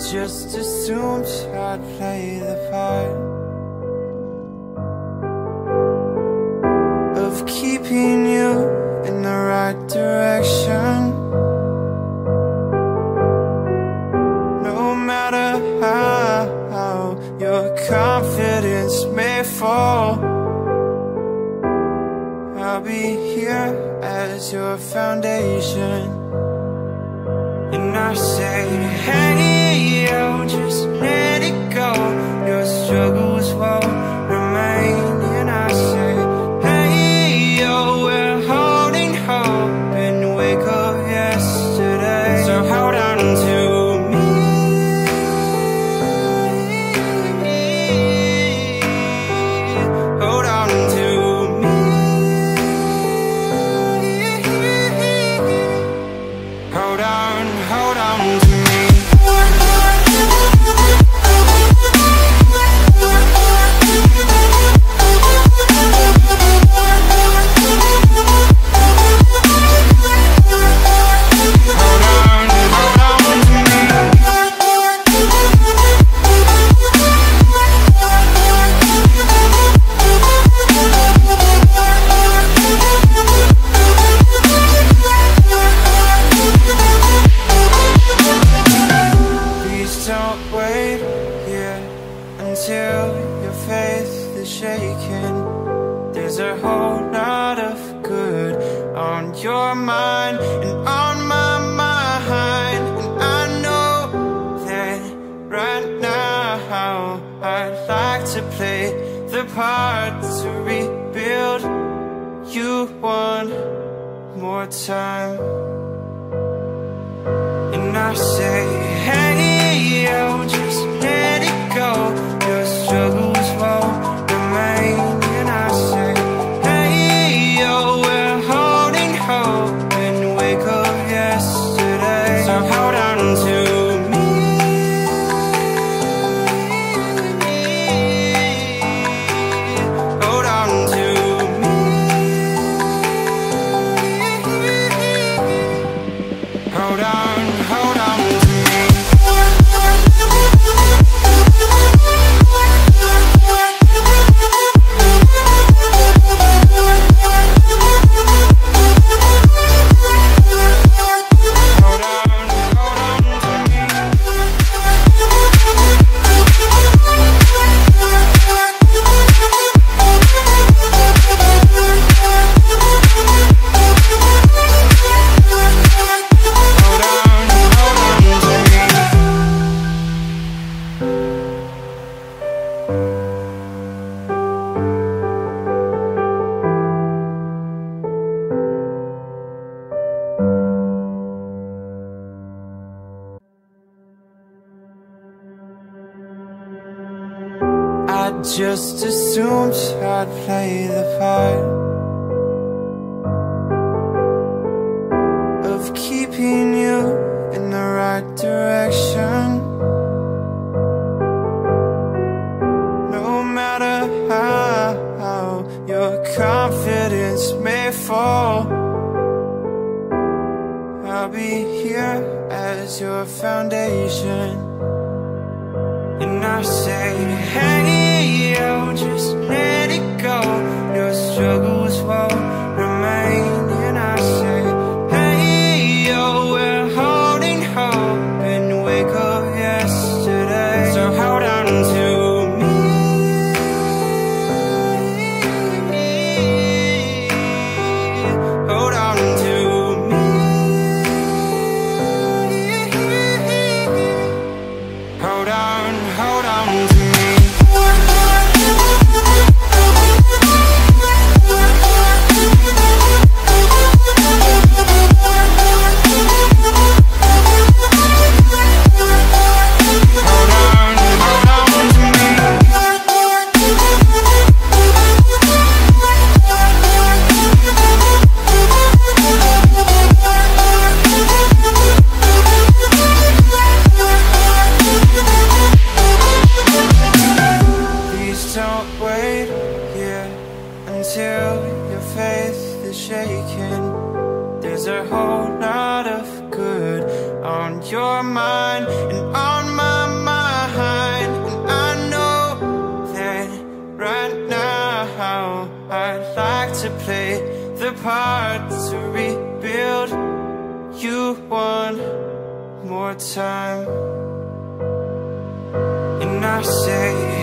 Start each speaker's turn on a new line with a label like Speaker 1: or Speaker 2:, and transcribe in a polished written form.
Speaker 1: just assumed I'd play the part of keeping you in the right direction. No matter how your confidence may fall, I'll be here as your foundation. And I say, hey, yo, just let it go. Your struggles won't remain. And I say, hey, yo, we're holding hope and wake up yesterday. So hold on to me, hold on to me, hold on to me. Until your faith is shaken, there's a whole lot of good on your mind and on my mind. And I know that right now I'd like to play the part to rebuild you one more time. And I say, hey, yo, just let it go. Your struggles won't remain. And I say, hey, yo, we're holding hope and wake up yesterday. So hold on to me, hold on to me, hold on to me. I just assumed I'd play the part of keeping you in the right direction. No matter how your confidence may fall, I'll be here as your foundation. And I say, hey, yo, just let it go. Your struggles won't remain. And I say, hey, yo, we're holding hope and wake up yesterday. So hold on to me, hold on to me, hold on to me. Until your faith is shaken, there's a whole lot of good on your mind and on mine. apart to rebuild you one more time. And I say